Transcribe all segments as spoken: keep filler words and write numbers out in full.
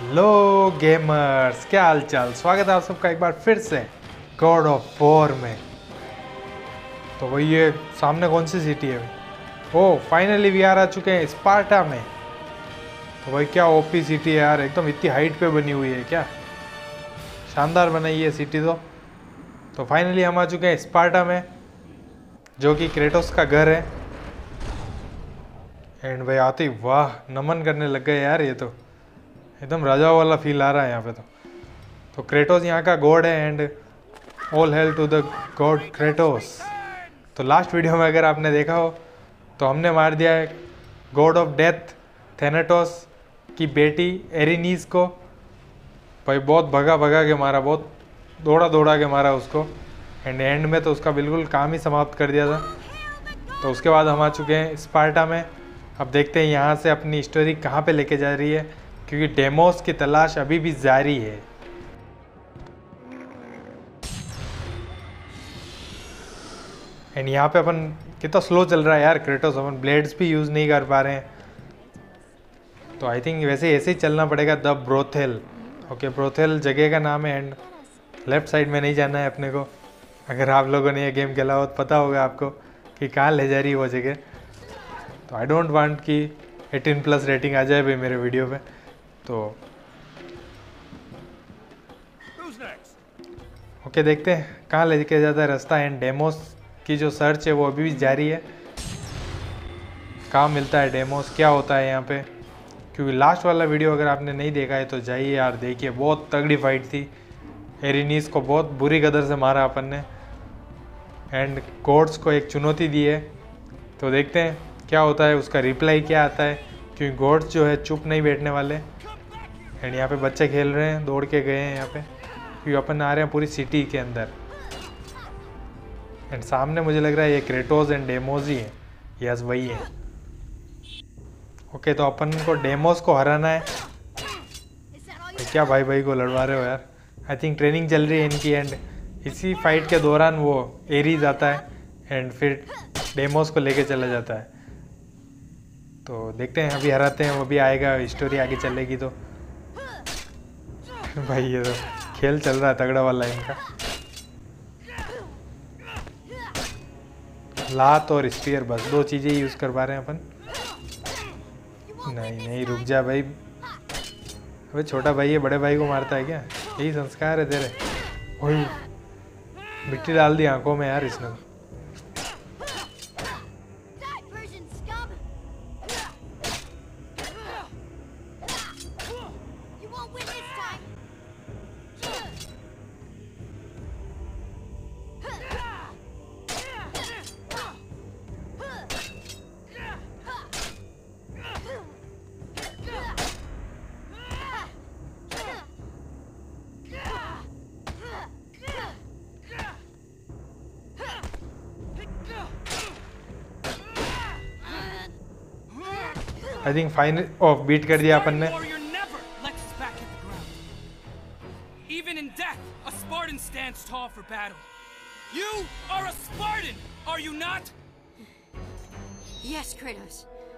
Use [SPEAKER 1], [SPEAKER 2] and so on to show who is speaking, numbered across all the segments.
[SPEAKER 1] Hello gamers, क्या हाल चाल। स्वागत है आप सबका एक बार फिर से गॉड ऑफ वॉर में। तो वही ये सामने कौन सी सिटी है? ओ फाइनली वी आर आ चुके हैं स्पार्टा में। तो भाई क्या ओपी सिटी है यार, एकदम इतनी हाइट पे बनी हुई है, क्या शानदार बनाई है सिटी। तो तो फाइनली हम आ चुके हैं स्पार्टा में, जो कि क्रेटोस का घर है। एंड भाई आते ही वाह नमन करने लग गए यार, ये तो एकदम राजाओं वाला फील आ रहा है यहाँ पे। तो तो क्रेटोस यहाँ का गॉड है and all hail to the god Kratos. तो लास्ट वीडियो में अगर आपने देखा हो तो हमने मार दिया है गॉड ऑफ डेथ थेनेटोस की बेटी एरिनीस को। भाई बहुत भगा भगा के मारा, बहुत दौड़ा दौड़ा के मारा उसको। एंड एंड में तो उसका बिल्कुल काम ही समाप्त कर दिया था। तो उसके बाद हम आ चुके हैं स्पार्टा में। अब देखते हैं यहाँ से अपनी स्टोरी कहाँ पे लेके जा रही है, क्योंकि डेमोस की तलाश अभी भी जारी है। एंड यहाँ पे अपन कितना स्लो चल रहा है यार क्रेटोस, अपन ब्लेड्स भी यूज़ नहीं कर पा रहे हैं। तो आई थिंक वैसे ऐसे ही चलना पड़ेगा। द ब्रोथेल, ओके ब्रोथेल जगह का नाम है। एंड लेफ्ट साइड में नहीं जाना है अपने को। अगर आप लोगों ने ये गेम खेला हो तो पता होगा आपको कि कहाँ ले जा रही है वो जगह। तो आई डोंट वांट कि एटीन प्लस रेटिंग आ जाए भाई मेरे वीडियो पे। तो ओके okay, देखते हैं कहाँ लेके जाता है रास्ता। एंड डेमोस की जो सर्च है वो अभी भी जारी है। कहाँ मिलता है डेमोस, क्या होता है यहाँ पे, क्योंकि लास्ट वाला वीडियो अगर आपने नहीं देखा है तो जाइए यार देखिए, बहुत तगड़ी फाइट थी। एरिनीस को बहुत बुरी कदर से मारा अपन ने एंड गॉड्स को एक चुनौती दी है। तो देखते हैं क्या होता है, उसका रिप्लाई क्या आता है, क्योंकि गॉड्स जो है चुप नहीं बैठने वाले। एंड यहाँ पे बच्चे खेल रहे हैं, दौड़ के गए हैं यहाँ पे, क्योंकि अपन आ रहे हैं पूरी सिटी के अंदर। एंड सामने मुझे लग रहा है ये क्रेटोस एंड डेमोस ही है। यस वही है। ओके तो अपन को डेमोस को हराना है। तो क्या भाई भाई को लड़वा रहे हो यार। आई थिंक ट्रेनिंग चल रही है इनकी। एंड इसी फाइट के दौरान वो एरीज आता है एंड फिर डेमोस को लेके चला जाता है। तो देखते हैं अभी हराते हैं, वो भी आएगा, स्टोरी आगे चलेगी। तो भाई ये तो खेल चल रहा है तगड़ा वाला इनका। लात और स्पीयर बस दो चीज़ें ही यूज़ कर पा रहे हैं अपन। नहीं नहीं रुक जा भाई। अबे छोटा भाई है बड़े भाई को मारता है क्या? यही संस्कार है तेरे? वही मिट्टी डाल दी आंखों में यार इसने। I think final of beat कर दिया अपन ने।
[SPEAKER 2] Even in death, a Spartan stands tall for battle. You are a Spartan, are you not?
[SPEAKER 3] Yes, Kratos.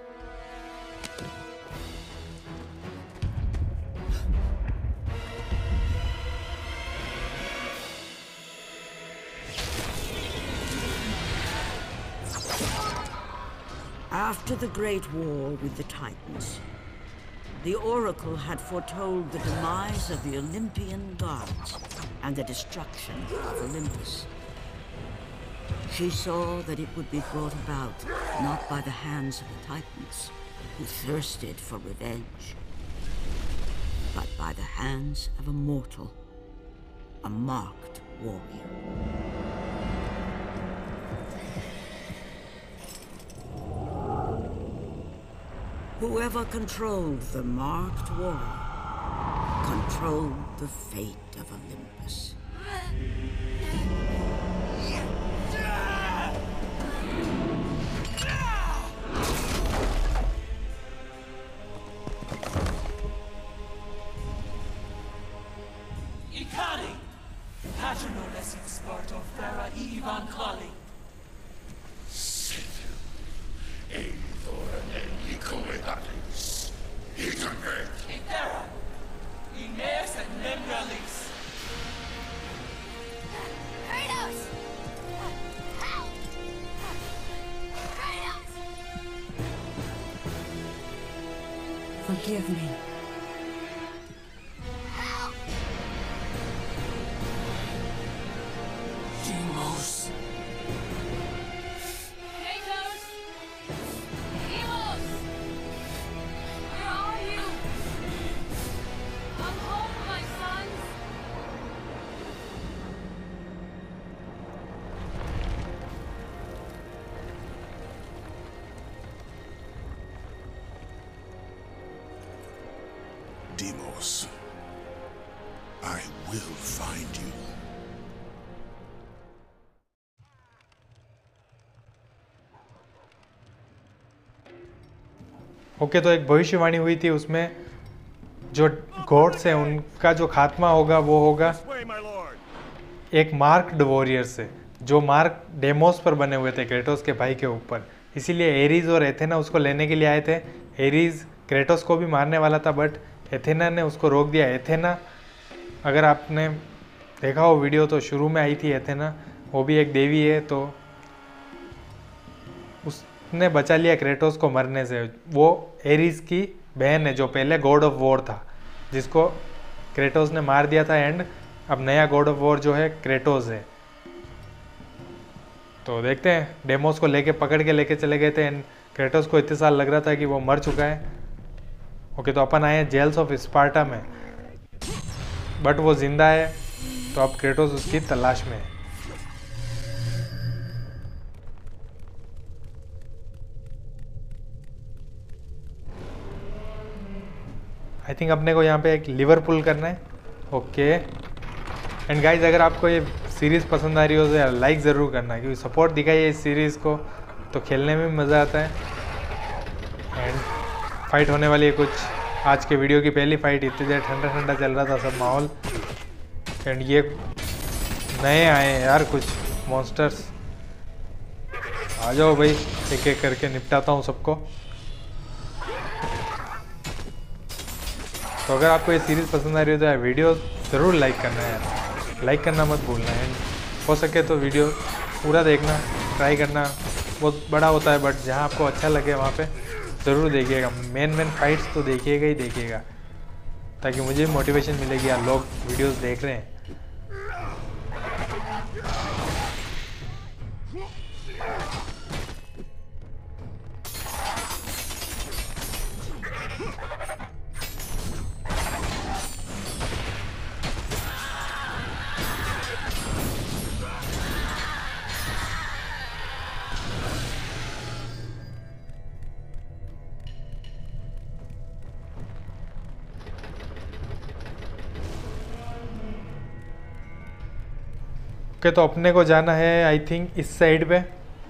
[SPEAKER 4] After the Great War with the Titans, the Oracle had foretold the demise of the Olympian gods and the destruction of Olympus. She saw that it would be brought about not by the hands of the Titans, who thirsted for revenge, but by the hands of a mortal, a marked warrior. Whoever controlled the marked warrior controlled the fate of Olympus.
[SPEAKER 2] Ikari, Patronoles in Sparta, Farah Ivan Kali.
[SPEAKER 3] Forgive me.
[SPEAKER 2] Deimos.
[SPEAKER 5] Kratos! Deimos! Where are you? Come home, my sons!
[SPEAKER 6] Deimos, I will find you.
[SPEAKER 1] Okay तो एक भविष्यवाणी हुई थी, उसमें जो God's हैं उनका जो खात्मा होगा वो होगा एक मार्क्ड वॉरियर से, जो मार्क डेमोस पर बने हुए थे क्रेटोस के भाई के ऊपर। इसीलिए एरीज और एथेना उसको लेने के लिए आए थे। एरीज क्रेटोस को भी मारने वाला था, बट एथेना ने उसको रोक दिया। एथेना, अगर आपने देखा हो वीडियो तो शुरू में आई थी एथेना, वो भी एक देवी है, तो उसने बचा लिया क्रेटोस को मरने से। वो एरीज की बहन है जो पहले गॉड ऑफ वॉर था, जिसको क्रेटोस ने मार दिया था, एंड अब नया गॉड ऑफ वॉर जो है क्रेटोस है। तो देखते हैं, डेमोस को लेके पकड़ के लेके चले गए थे, एंड क्रेटोस को इतने साल लग रहा था कि वो मर चुका है। ओके तो अपन आए हैं जेल्स ऑफ स्पार्टा में, बट वो जिंदा है, तो अब क्रेटोस उसकी तलाश में है। आई थिंक अपने को यहाँ पे एक लिवर पुल करना है। ओके एंड गाइज, अगर आपको ये सीरीज़ पसंद आ रही हो तो यार लाइक ज़रूर करना, क्योंकि सपोर्ट दिखाइए इस सीरीज़ को, तो खेलने में भी मज़ा आता है। एंड फाइट होने वाली है कुछ, आज के वीडियो की पहली फाइट। इतनी देर ठंडा ठंडा चल रहा था सब माहौल, एंड ये नए आए हैं यार कुछ मॉन्स्टर्स। आ जाओ भाई, एक एक करके निपटाता हूँ सबको। तो अगर आपको ये सीरीज़ पसंद आ रही हो तो यार वीडियो ज़रूर लाइक करना है यार, लाइक करना मत भूलना है। हो सके तो वीडियो पूरा देखना, ट्राई करना, बहुत बड़ा होता है, बट जहाँ आपको अच्छा लगे वहाँ पे ज़रूर देखिएगा। मेन मेन फाइट्स तो देखिएगा ही देखिएगा, ताकि मुझे मोटिवेशन मिलेगी यार, लोग वीडियोस देख रहे हैं। ओके तो अपने को जाना है आई थिंक इस साइड पे,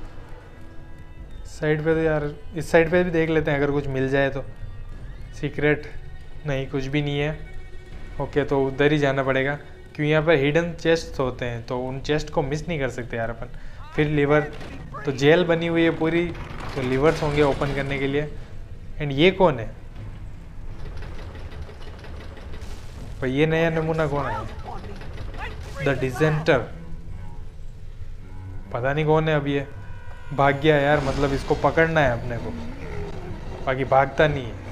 [SPEAKER 1] साइड पे तो यार इस साइड पे भी देख लेते हैं अगर कुछ मिल जाए तो। सीक्रेट नहीं, कुछ भी नहीं है। ओके तो उधर ही जाना पड़ेगा, क्योंकि यहाँ पर हिडन चेस्ट होते हैं, तो उन चेस्ट को मिस नहीं कर सकते यार अपन। फिर लिवर, तो जेल बनी हुई है पूरी, तो लिवर्स होंगे ओपन करने के लिए। एंड ये कौन है भाई, ये नया नमूना कौन है? द डिजेंटर, पता नहीं कौन है। अब ये भाग गया यार, मतलब इसको पकड़ना है अपने को, बाकी भागता नहीं है।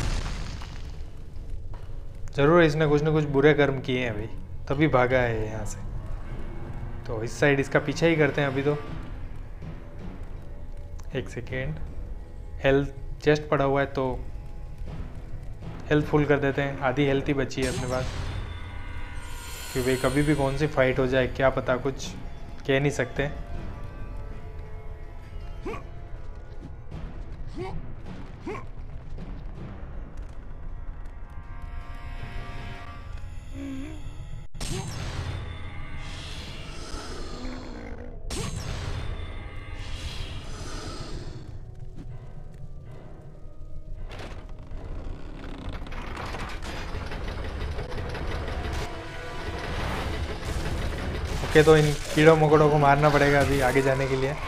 [SPEAKER 1] जरूर इसने कुछ ना कुछ बुरे कर्म किए हैं भाई, तभी भागा है यहाँ से। तो इस साइड इसका पीछा ही करते हैं अभी तो। एक सेकेंड, हेल्थ चेस्ट पड़ा हुआ है तो हेल्थ फुल कर देते हैं। आधी हेल्थ ही बची है अपने पास, क्योंकि भाई कभी भी कौन सी फाइट हो जाए क्या पता, कुछ कह नहीं सकते। ओके तो इन कीड़ों मकोड़ों को मारना पड़ेगा अभी आगे जाने के लिए।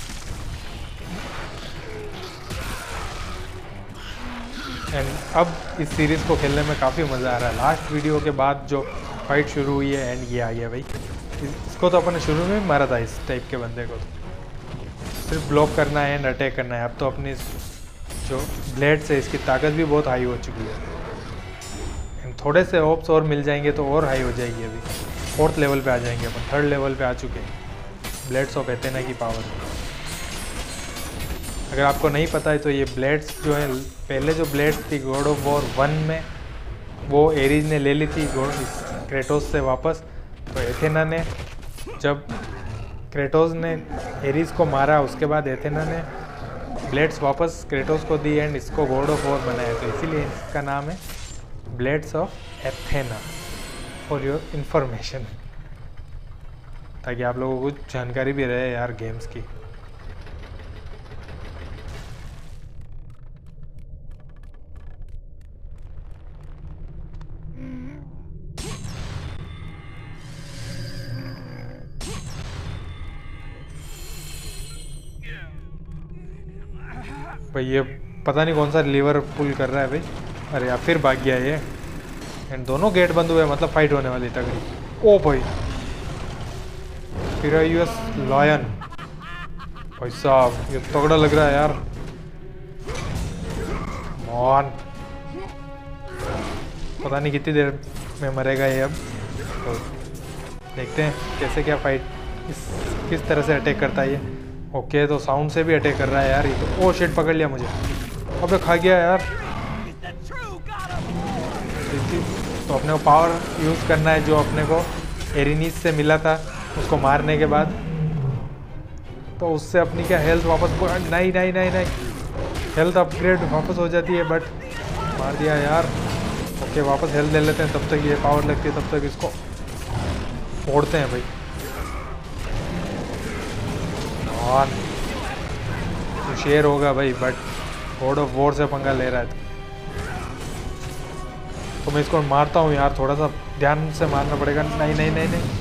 [SPEAKER 1] एंड अब इस सीरीज़ को खेलने में काफ़ी मज़ा आ रहा है। लास्ट वीडियो के बाद जो फाइट शुरू हुई है, एंड ये आ गया भाई। इसको तो अपन ने शुरू में मारा था, इस टाइप के बंदे को। सिर्फ ब्लॉक करना है एंड अटैक करना है। अब तो अपनी जो ब्लेड से इसकी ताकत भी बहुत हाई हो चुकी है। थोड़े से ऑप्स और मिल जाएंगे तो और हाई हो जाएगी। अभी फोर्थ लेवल पे आ जाएंगे अपन, थर्ड लेवल पे आ चुके हैं ब्लेड्स ऑफ एथेना की पावर। अगर आपको नहीं पता है तो ये ब्लेड्स जो है, पहले जो ब्लेड्स थी गॉड ऑफ वॉर वन में, वो एरीज ने ले ली थी क्रेटोस से वापस। तो एथेना ने, जब क्रेटोस ने एरीज को मारा, उसके बाद एथेना ने ब्लेड्स वापस क्रेटोस को दी एंड इसको गॉड ऑफ वॉर बनाया। तो इसीलिए इसका नाम है blades of Athena, for your information, ताकि आप लोगों को कुछ जानकारी भी रहे यार गेम्स की। भाई ये पता नहीं कौन सा लीवर पुल कर रहा है भाई। अरे यार फिर भाग गया ये। एंड दोनों गेट बंद हुए, मतलब फाइट होने वाली तगड़ी। ओ भाई फिरायूस लॉयन, भाई साहब ये तगड़ा लग रहा है यार। मॉन पता नहीं कितनी देर में मरेगा ये। अब तो देखते हैं कैसे क्या फाइट, इस किस तरह से अटैक करता है ये। ओके तो साउंड से भी अटैक कर रहा है यार ये तो। ओ शिट पकड़ लिया मुझे, अबे खा गया यार। तो अपने को पावर यूज़ करना है जो अपने को एरिनीस से मिला था उसको मारने के बाद। तो उससे अपनी क्या हेल्थ वापस, नहीं नहीं नहीं नहीं हेल्थ अपग्रेड वापस हो जाती है, बट मार दिया यार। ओके वापस हेल्थ ले लेते हैं, तब तक ये पावर लगती है, तब तक इसको फोड़ते हैं भाई। और तो शेर होगा भाई, बट गॉड ऑफ वॉर से पंगा ले रहा है तो मैं इसको मारता हूँ यार। थोड़ा सा ध्यान से मारना पड़ेगा। नहीं नहीं नहीं नहीं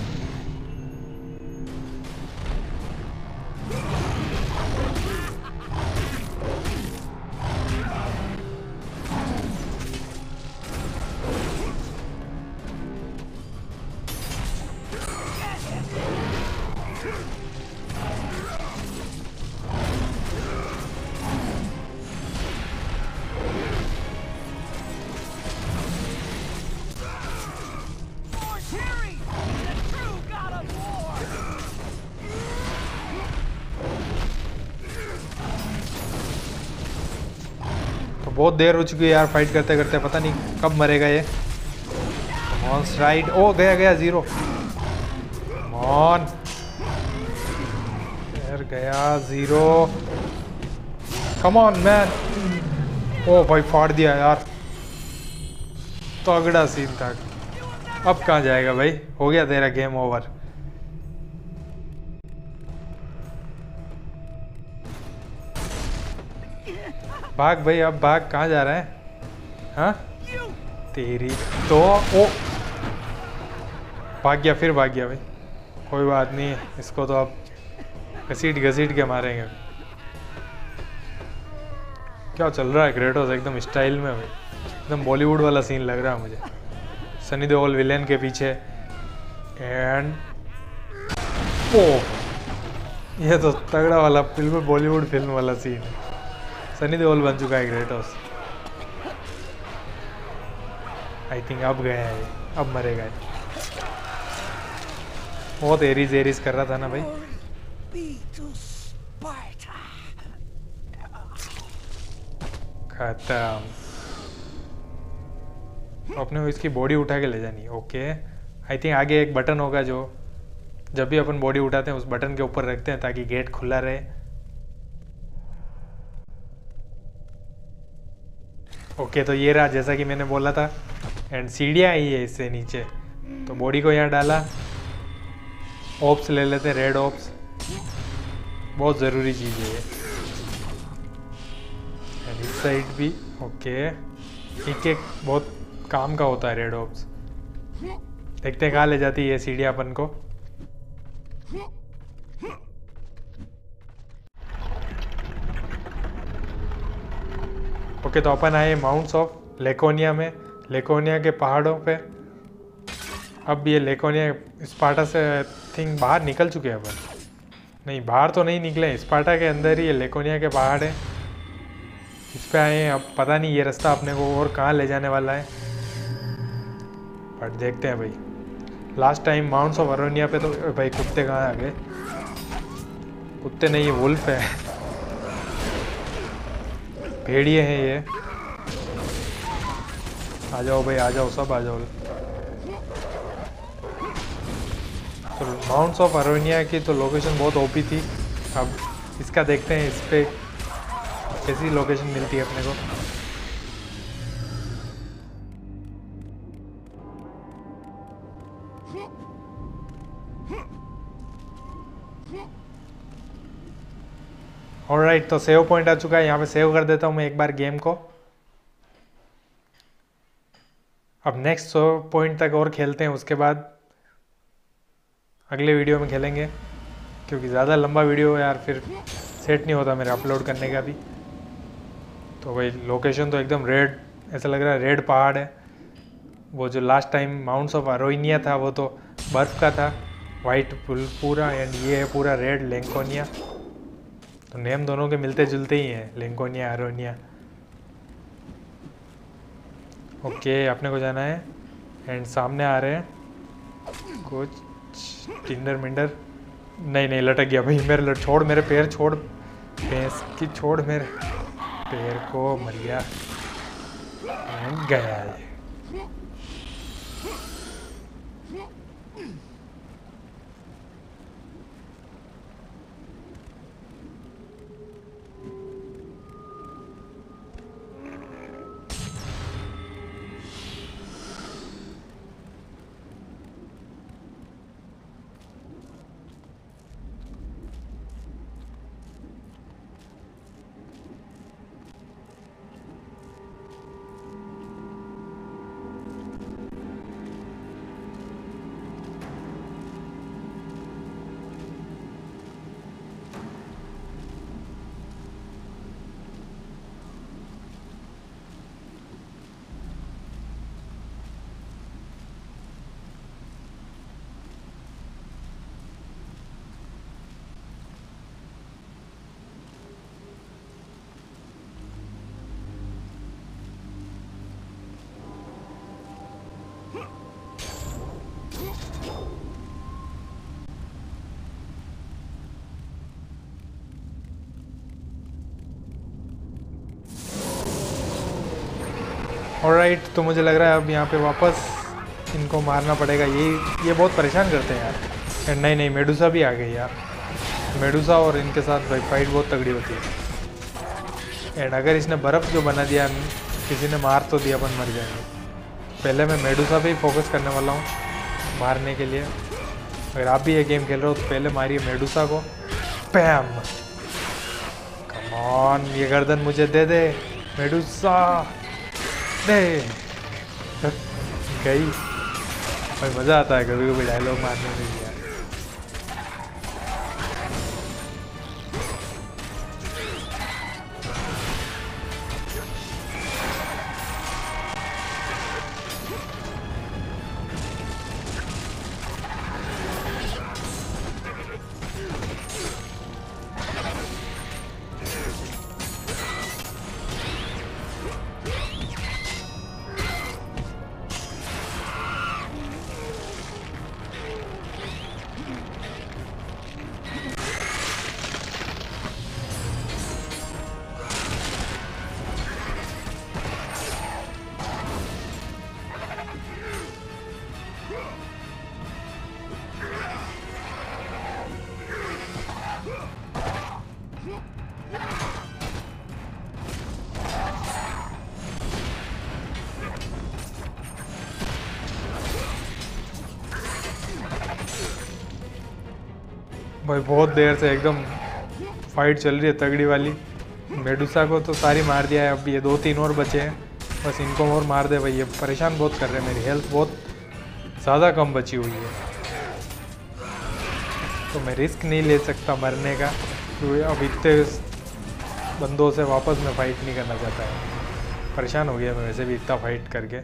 [SPEAKER 1] बहुत देर हो चुकी है यार फाइट करते करते, पता नहीं कब मरेगा ये। मॉन्स राइड, ओ गया गया जीरो। मॉन यार गया जीरो, कम ऑन मैन। ओ भाई फाड़ दिया यार, तगड़ा सीन था। अब कहाँ जाएगा भाई, हो गया तेरा गेम ओवर। भाग भाई, अब भाग, कहाँ जा रहा है? हाँ तेरी तो, ओ भाग गया, फिर भाग गया भाई। कोई बात नहीं, इसको तो अब घसीट घसीट के मारेंगे। क्या चल रहा है क्रेटोस एकदम स्टाइल में भाई, एकदम बॉलीवुड वाला सीन लग रहा है मुझे। सनी देओल विलेन के पीछे एंड ओ ये तो तगड़ा वाला बिल्कुल बॉलीवुड फिल्म वाला सीन है। सनी देओल बन चुका है क्रेटोस। आई थिंक अब गया है, अब मरेगा। बहुत एरीज एरीज कर रहा था ना भाई। खत्म। अपने को इसकी बॉडी उठा के ले जानी है। ओके आई थिंक आगे एक बटन होगा जो जब भी अपन बॉडी उठाते हैं उस बटन के ऊपर रखते हैं ताकि गेट खुला रहे। ओके तो ये रहा जैसा कि मैंने बोला था, एंड सीढ़ियाँ आई है इससे नीचे। तो बॉडी को यहाँ डाला, ऑप्स ले लेते हैं, रेड ऑप्स बहुत ज़रूरी चीज़ है ये। एंड इस साइड भी ओके, एक एक बहुत काम का होता है रेड ऑप्स। देखते हैं कहाँ ले जाती है ये सीढ़ियाँ अपन को। ओके तो अपन आए माउंट्स ऑफ लेकोनिया में, लेकोनिया के पहाड़ों पे। अब ये लेकोनिया स्पार्टा से थिंक बाहर निकल चुके हैं अपन। नहीं बाहर तो नहीं निकले, स्पार्टा के अंदर ही ये लेकोनिया के पहाड़ है। इस पे आए हैं। अब पता नहीं ये रास्ता अपने को और कहाँ ले जाने वाला है, बट देखते हैं भाई। Last time mounts of Aroania पे तो भाई कुत्ते कहाँ आ गए? कुत्ते नहीं, ये वुल्फ है, भेड़िए हैं ये। आ जाओ भाई, आ जाओ, सब आ जाओ। तो माउंट्स ऑफ अरोनिया की तो लोकेशन बहुत ओपी थी। अब इसका देखते हैं इस पे कैसी लोकेशन मिलती है अपने को। ऑलराइट, तो सेव पॉइंट आ चुका है, यहाँ पे सेव कर देता हूँ मैं एक बार गेम को। अब नेक्स्ट सेव पॉइंट तक और खेलते हैं, उसके बाद अगले वीडियो में खेलेंगे, क्योंकि ज़्यादा लंबा वीडियो यार फिर सेट नहीं होता मेरे अपलोड करने का भी। तो भाई लोकेशन तो एकदम रेड, ऐसा लग रहा है रेड पहाड़ है। वो जो last time mounts of Aroania था वो तो बर्फ़ का था, वाइट पूरा, एंड ये है पूरा रेड लेंकोनिया। तो नेम दोनों के मिलते जुलते ही हैं, लेंकोनिया अरोनिया। ओके, अपने को जाना है एंड सामने आ रहे हैं कुछ टिंडर मिंडर। नहीं नहीं, लटक गया भाई मेरे, लट छोड़ मेरे पैर, छोड़ भैंस की, छोड़ मेरे पैर को, मर गया गया है। ऑलराइट, तो मुझे लग रहा है अब यहाँ पे वापस इनको मारना पड़ेगा। ये ये बहुत परेशान करते हैं यार। नहीं नहीं, मेडुसा भी आ गई यार। मेडुसा और इनके साथ भाई फाइट बहुत तगड़ी होती है। एंड अगर इसने बर्फ़ जो बना दिया, किसी ने मार तो दिया, अपन मर जाएंगे। पहले मैं मेडुसा पे ही फोकस करने वाला हूँ मारने के लिए। अगर आप भी ये गेम खेल रहे हो तो पहले मारिए मेडुसा को। पैम, कम ऑन, ये गर्दन मुझे दे दे मेडुसा, दे। गई भाई, मज़ा आता है कभी कभी डायलॉग मारने में भी यार। भाई बहुत देर से एकदम फाइट चल रही है तगड़ी वाली। मेडुसा को तो सारी मार दिया है, अब ये दो तीन और बचे हैं, बस इनको और मार दे भाई। ये परेशान बहुत कर रहे हैं, मेरी हेल्थ बहुत ज़्यादा कम बची हुई है, तो मैं रिस्क नहीं ले सकता मरने का, क्योंकि अब इतने बंदों से वापस मैं फाइट नहीं करना चाहता है। परेशान हो गया मैं वैसे भी इतना फाइट करके।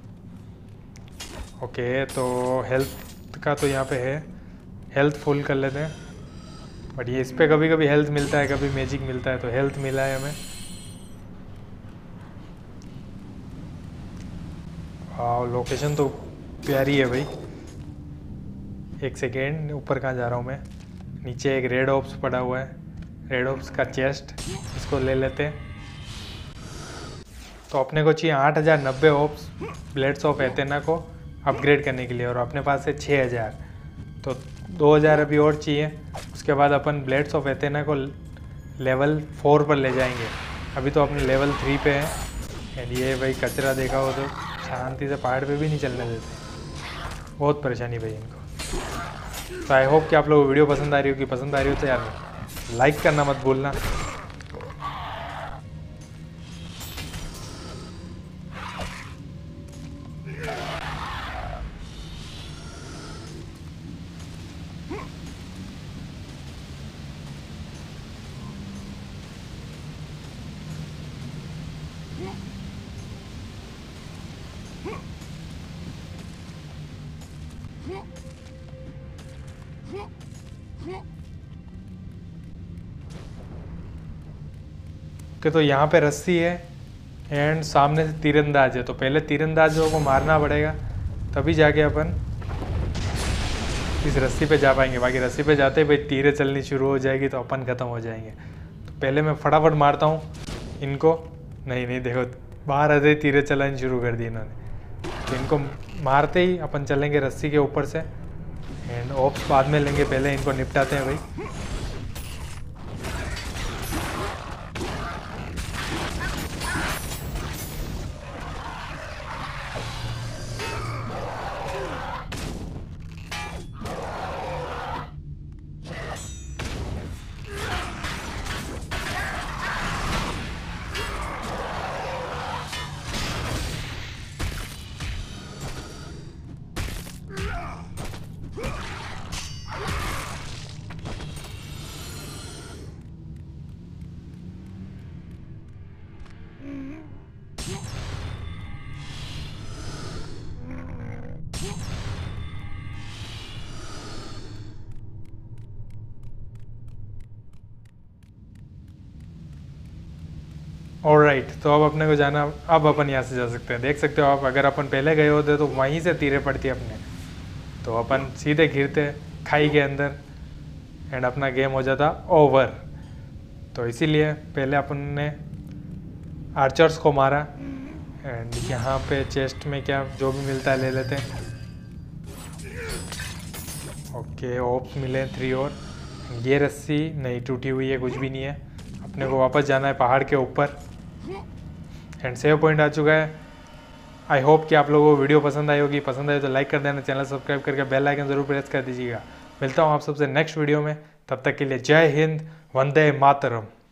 [SPEAKER 1] ओके, तो हेल्थ का तो यहाँ पे है, हेल्थ फुल कर लेते हैं। बट ये इस पर कभी कभी हेल्थ मिलता है, कभी मैजिक मिलता है, तो हेल्थ मिला है हमें। वाह लोकेशन तो प्यारी है भाई। एक सेकेंड, ऊपर कहाँ जा रहा हूँ मैं? नीचे एक रेड ऑप्स पड़ा हुआ है, रेड ऑप्स का चेस्ट, इसको ले लेते हैं। तो अपने को चाहिए आठ हज़ार नब्बे ऑप्स ब्लेड्स ऑफ एथेना को अपग्रेड करने के लिए, और अपने पास है छः हज़ार, तो दो हज़ार अभी और चाहिए। उसके बाद अपन ब्लेड्स ऑफ एथेना को लेवल फोर पर ले जाएंगे। अभी तो अपने लेवल थ्री पे हैं। एंड ये भाई कचरा देखा हो तो शांति से पहाड़ पे भी नहीं चलने देते, बहुत परेशानी भाई इनको। तो आई होप कि आप लोगों को वीडियो पसंद आ रही हो कि पसंद आ रही हो तो यार लाइक करना मत भूलना। कि तो यहाँ पे रस्सी है एंड सामने से तीरंदाज है, तो पहले तीरंदाजों को मारना पड़ेगा तभी जाके अपन इस रस्सी पे जा पाएंगे। बाकी रस्सी पे जाते ही भाई तीरें चलनी शुरू हो जाएगी तो अपन ख़त्म हो जाएंगे। तो पहले मैं फटाफट मारता हूँ इनको। नहीं नहीं देखो बाहर आते ही तीरें चलानी शुरू कर दी इन्होंने। तो इनको मारते ही अपन चलेंगे रस्सी के ऊपर से एंड ऑप्स बाद में लेंगे, पहले इनको निपटाते हैं भाई। ऑलराइट right, तो अब अपने को जाना, अब अपन यहाँ से जा सकते हैं। देख सकते हो आप, अगर अपन पहले गए होते तो वहीं से तीरें पड़ती अपने, तो अपन सीधे गिरते खाई के अंदर एंड अपना गेम हो जाता ओवर। तो इसीलिए पहले अपन ने आर्चर्स को मारा एंड यहाँ पे चेस्ट में क्या जो भी मिलता है ले लेते हैं। ओके ऑप्स मिले थ्री और। ये रस्सी नहीं टूटी हुई है, कुछ भी नहीं है। अपने को वापस जाना है पहाड़ के ऊपर एंड सेव पॉइंट आ चुका है। आई होप कि आप लोगों को वीडियो पसंद आई होगी। पसंद आई तो लाइक कर देना, चैनल सब्सक्राइब करके बेल आइकन जरूर प्रेस कर दीजिएगा। मिलता हूँ आप सबसे नेक्स्ट वीडियो में, तब तक के लिए जय हिंद, वंदे मातरम।